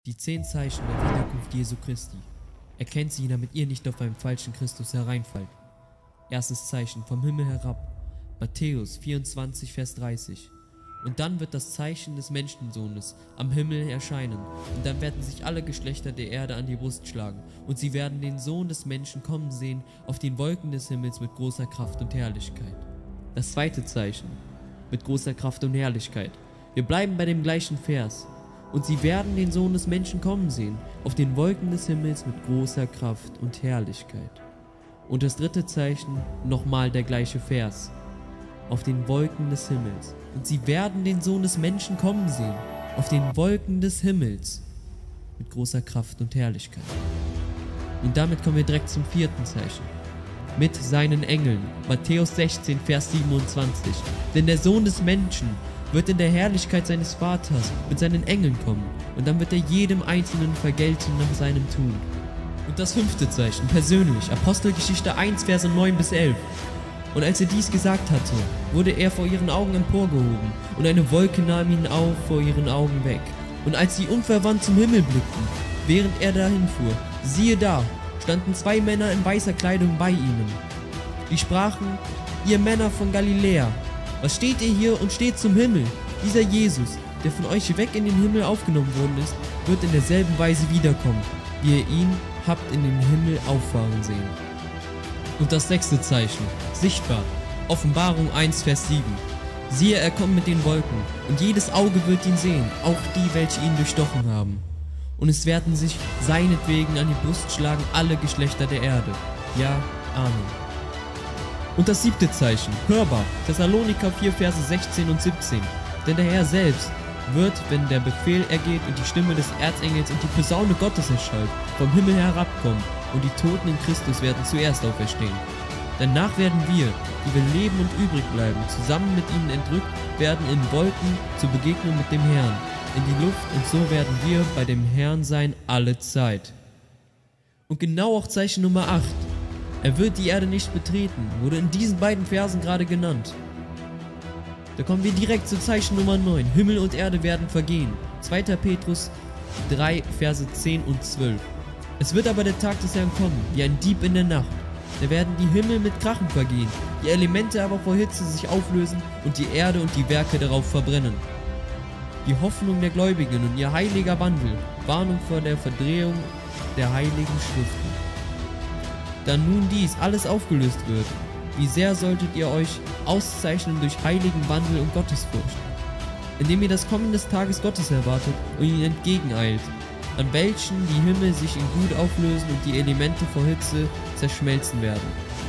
Die 10 Zeichen der Wiederkunft Jesu Christi. Erkennt sie, damit ihr nicht auf einen falschen Christus hereinfallt. Erstes Zeichen vom Himmel herab. Matthäus 24, Vers 30. Und dann wird das Zeichen des Menschensohnes am Himmel erscheinen, und dann werden sich alle Geschlechter der Erde an die Brust schlagen, und sie werden den Sohn des Menschen kommen sehen auf den Wolken des Himmels mit großer Kraft und Herrlichkeit. Das zweite Zeichen, mit großer Kraft und Herrlichkeit. Wir bleiben bei dem gleichen Vers. Und sie werden den Sohn des Menschen kommen sehen, auf den Wolken des Himmels mit großer Kraft und Herrlichkeit. Und das dritte Zeichen, nochmal der gleiche Vers. Auf den Wolken des Himmels. Und sie werden den Sohn des Menschen kommen sehen, auf den Wolken des Himmels mit großer Kraft und Herrlichkeit. Und damit kommen wir direkt zum vierten Zeichen. Mit seinen Engeln. Matthäus 16, Vers 27. Denn der Sohn des Menschen wird in der Herrlichkeit seines Vaters mit seinen Engeln kommen, und dann wird er jedem Einzelnen vergelten nach seinem Tun. Und das fünfte Zeichen, persönlich, Apostelgeschichte 1, Verse 9 bis 11. Und als er dies gesagt hatte, wurde er vor ihren Augen emporgehoben, und eine Wolke nahm ihn auf vor ihren Augen weg. Und als sie unverwandt zum Himmel blickten, während er dahin fuhr, siehe da, standen 2 Männer in weißer Kleidung bei ihnen. Die sprachen: Ihr Männer von Galiläa, was steht ihr hier und steht zum Himmel? Dieser Jesus, der von euch weg in den Himmel aufgenommen worden ist, wird in derselben Weise wiederkommen, wie ihr ihn habt in den Himmel auffahren sehen. Und das sechste Zeichen, sichtbar, Offenbarung 1, Vers 7. Siehe, er kommt mit den Wolken, und jedes Auge wird ihn sehen, auch die, welche ihn durchstochen haben. Und es werden sich seinetwegen an die Brust schlagen alle Geschlechter der Erde. Ja, Amen. Und das siebte Zeichen, hörbar, Thessaloniker 4, Verse 16 und 17. Denn der Herr selbst wird, wenn der Befehl ergeht und die Stimme des Erzengels und die Posaune Gottes erschallt, vom Himmel herabkommen, und die Toten in Christus werden zuerst auferstehen. Danach werden wir, die wir leben und übrig bleiben, zusammen mit ihnen entrückt werden in Wolken zur Begegnung mit dem Herrn, in die Luft, und so werden wir bei dem Herrn sein alle Zeit. Und genau auch Zeichen Nummer 8. Er wird die Erde nicht betreten, wurde in diesen beiden Versen gerade genannt. Da kommen wir direkt zu Zeichen Nummer 9. Himmel und Erde werden vergehen. 2. Petrus 3, Verse 10 und 12. Es wird aber der Tag des Herrn kommen, wie ein Dieb in der Nacht. Da werden die Himmel mit Krachen vergehen, die Elemente aber vor Hitze sich auflösen und die Erde und die Werke darauf verbrennen. Die Hoffnung der Gläubigen und ihr heiliger Wandel, Warnung vor der Verdrehung der heiligen Schriften. Da nun dies alles aufgelöst wird, wie sehr solltet ihr euch auszeichnen durch heiligen Wandel und Gottesfurcht, indem ihr das Kommen des Tages Gottes erwartet und ihn entgegeneilt, an welchen die Himmel sich in Glut auflösen und die Elemente vor Hitze zerschmelzen werden.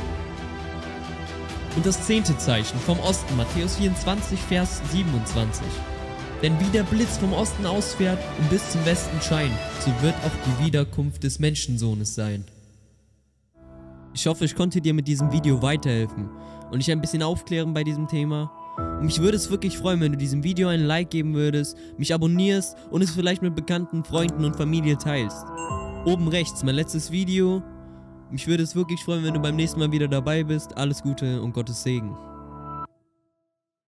Und das 10. Zeichen vom Osten, Matthäus 24, Vers 27. Denn wie der Blitz vom Osten ausfährt und bis zum Westen scheint, so wird auch die Wiederkunft des Menschensohnes sein. Ich hoffe, ich konnte dir mit diesem Video weiterhelfen und dich ein bisschen aufklären bei diesem Thema. Und mich würde es wirklich freuen, wenn du diesem Video ein Like geben würdest, mich abonnierst und es vielleicht mit bekannten Freunden und Familie teilst. Oben rechts mein letztes Video. Mich würde es wirklich freuen, wenn du beim nächsten Mal wieder dabei bist. Alles Gute und Gottes Segen.